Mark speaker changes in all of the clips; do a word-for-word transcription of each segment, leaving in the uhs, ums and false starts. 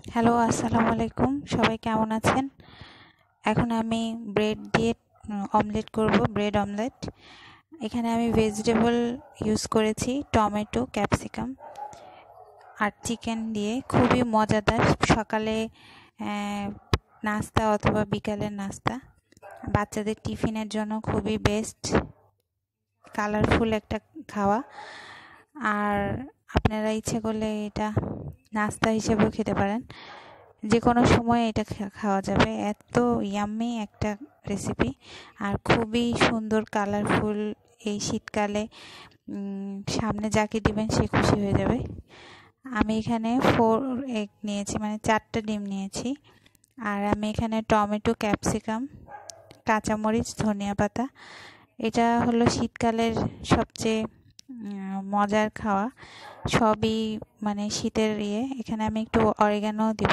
Speaker 1: Hello, আসসালামু আলাইকুম। সবাই কেমন আছেন? এখন আমি ব্রেড দিয়ে অমলেট করব, ব্রেড অমলেট। এখানে আমি ভেজিটেবল ইউজ করেছি, টমেটো, ক্যাপসিকাম আর চিকেন দিয়ে। খুবই মজাদার সকালে নাস্তা অথবা বিকালের নাস্তা, বাচ্চাদের টিফিনের জন্য খুবই বেস্ট, কালারফুল একটা খাওয়া। আর আপনারা ইচ্ছে করলে এটা নাস্তা হিসেবেও খেতে পারেন, যে কোনো সময় এটা খাওয়া যাবে। এত ইয়াম্মি একটা রেসিপি আর খুবই সুন্দর, কালারফুল। এই শীতকালে সামনে যাকে দিবেন সে খুশি হয়ে যাবে। আমি এখানে ফোর এগ নিয়েছি, মানে চারটা ডিম নিয়েছি। আর আমি এখানে টমেটো, ক্যাপসিকাম, কাঁচামরিচ, ধনিয়া পাতা। এটা হলো শীতকালের সবচেয়ে মজার খাওয়া, সবই মানে শীতের ইয়ে। এখানে আমি একটু অরিগানো দিব,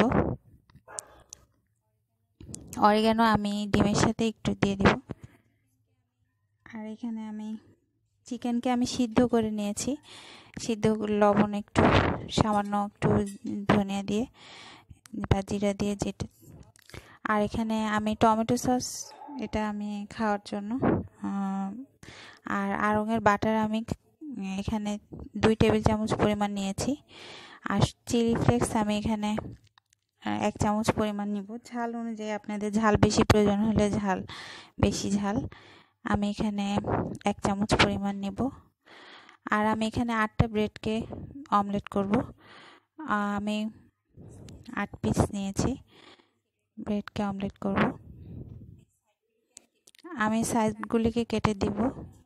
Speaker 1: অরিগানো আমি ডিমের সাথে একটু দিয়ে দিব। আর এখানে আমি চিকেনকে আমি সিদ্ধ করে নিয়েছি, সিদ্ধ লবণ একটু সামান্য একটু ধনিয়া দিয়ে বা জিরা দিয়ে যেটা। আর এখানে আমি টমেটো সস, এটা আমি খাওয়ার জন্য। আর আড়ঙের বাটার আমি এখানে দুই টেবিল চামচ পরিমাণ নিয়েছি। আর চিলি ফ্লেক্স আমি এখানে এক চামচ পরিমাণ নিব। ঝাল অনুযায়ী আপনাদের ঝাল বেশি প্রয়োজন হলে ঝাল বেশি ঝাল, আমি এখানে এক চামচ পরিমাণ নেব। আর আমি এখানে আটটা ব্রেডকে অমলেট করব। আমি আট পিস নিয়েছি, ব্রেডকে অমলেট করব। আমি সাইডগুলিকে কেটে দিব।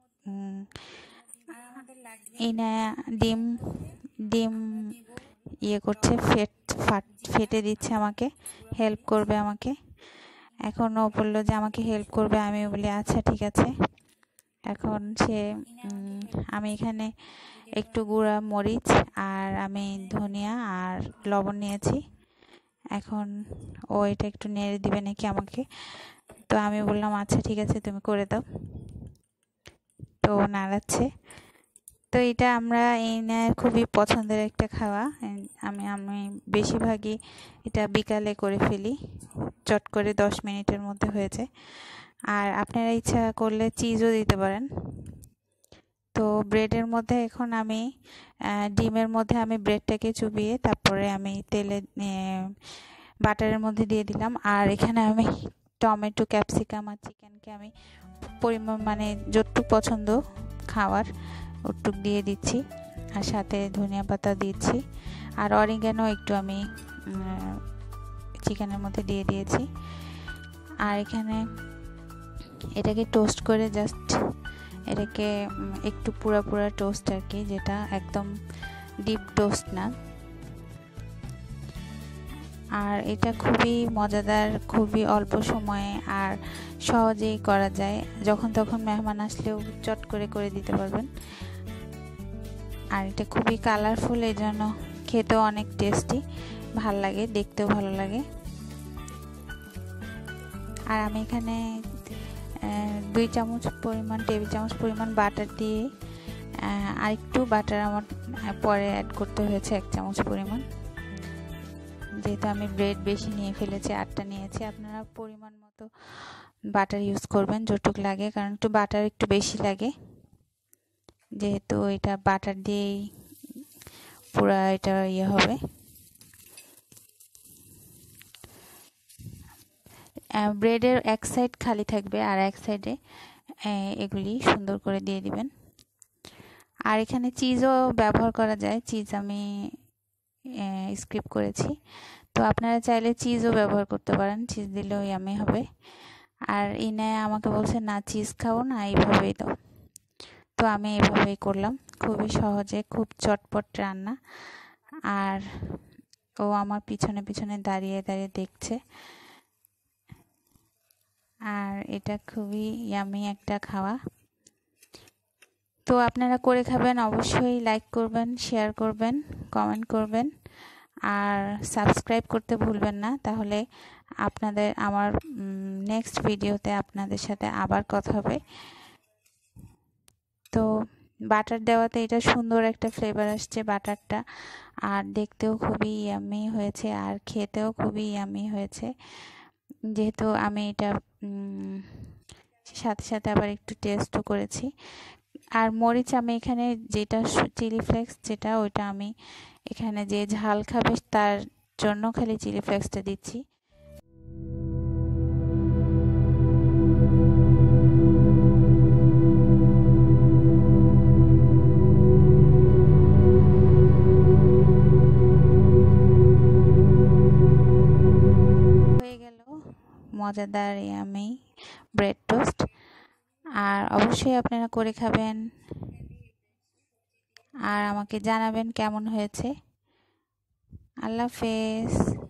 Speaker 1: ইনা ডিম ডিম ইয়ে করছে, ফেট ফাট ফেটে দিচ্ছে, আমাকে হেল্প করবে আমাকে। এখন ও বললো যে আমাকে হেল্প করবে, আমি বলি আচ্ছা ঠিক আছে। এখন সে আমি এখানে একটু গুঁড়া মরিচ আর আমি ধনিয়া আর লবণ নিয়েছি। এখন ও এটা একটু নেড়ে দিবে নাকি আমাকে, তো আমি বললাম আচ্ছা ঠিক আছে তুমি করে দাও। তো নাড়াচ্ছে। তো এটা আমরা এনার খুবই পছন্দের একটা খাওয়া। আমি আমি বেশিরভাগই এটা বিকালে করে ফেলি, চট করে দশ মিনিটের মধ্যে হয়ে যায়। আর আপনারা ইচ্ছা করলে চিজও দিতে পারেন। তো ব্রেডের মধ্যে এখন আমি ডিমের মধ্যে আমি ব্রেডটাকে চুবিয়ে তারপরে আমি তেলে বাটারের মধ্যে দিয়ে দিলাম। আর এখানে আমি টমেটো, ক্যাপসিকাম আর চিকেনকে আমি পরিমাণ মানে যতটুকু পছন্দ খাওয়ার ওটুক দিয়ে দিচ্ছি, আর সাথে ধনিয়া পাতা দিচ্ছি। আর অরিগানো একটু আমি চিকেনের মধ্যে দিয়ে দিয়েছি। আর এখানে এটাকে টোস্ট করে জাস্ট এটাকে একটু পুরা পুরা টোস্ট আর কি, যেটা একদম ডিপ টোস্ট না। আর এটা খুবই মজাদার, খুবই অল্প সময়ে আর সহজেই করা যায়। যখন তখন মেহমান আসলেও চট করে করে দিতে পারবেন। আর এটা খুবই কালারফুল, এই জন্য খেতেও অনেক টেস্টি, ভাল লাগে, দেখতেও ভালো লাগে। আর আমি এখানে দুই চামচ পরিমাণ টেবিল চামচ পরিমাণ বাটার দিয়ে, আর একটু বাটার আমার পরে অ্যাড করতে হয়েছে এক চামচ পরিমাণ, যেহেতু আমি ব্রেড বেশি নিয়ে ফেলেছি, আটটা নিয়েছি। আপনারা পরিমাণ মতো বাটার ইউজ করবেন যতটুকু লাগে, কারণ একটু বাটার একটু বেশি লাগে, যেহেতু এটা বাটার দিয়েই পুরা এটা ইয়ে হবে। ব্রেডের এক সাইড খালি থাকবে আর এক সাইডে এগুলি সুন্দর করে দিয়ে দিবেন। আর এখানে চিজও ব্যবহার করা যায়, চিজ আমি স্কিপ করেছি, তো আপনারা চাইলে চিজও ব্যবহার করতে পারেন, চিজ দিলেও ইয়ামি হবে। আর ইনে আমাকে বলছে না চিজ খাও না, এইভাবেই দাও। তো আমি এইভাবেই করলাম, খুবই সহজে, খুব চটপট রান্না। আর ও আমার পিছনে পিছনে দাঁড়িয়ে দাঁড়িয়ে দেখছে। আর এটা খুবই ইয়ামি একটা খাওয়া। তো আপনারা করে খাবেন, অবশ্যই লাইক করবেন, শেয়ার করবেন, কমেন্ট করবেন আর সাবস্ক্রাইব করতে ভুলবেন না। তাহলে আপনাদের আমার নেক্সট ভিডিওতে আপনাদের সাথে আবার কথা হবে। তো বাটার দেওয়াতে এটা সুন্দর একটা ফ্লেভার আসছে বাটারটা, আর দেখতেও খুবই ইয়ামি হয়েছে আর খেতেও খুবই ইয়ামি হয়েছে। যেহেতু আমি এটা সাথে সাথে আবার একটু টেস্টও করেছি। আর মরিচ আমি এখানে যেটা চিলি ফ্লেক্স যেটা ওইটা আমি এখানে যে ঝাল খাবে তার জন্য খালি চিলি ফ্লেক্সটা দিচ্ছি। হয়ে গেল মজাদার ইয়ামি ব্রেড টোস্ট। আর অবশ্যই আপনারা করে খাবেন আর আমাকে জানাবেন কেমন হয়েছে। আল্লাহ হাফেজ।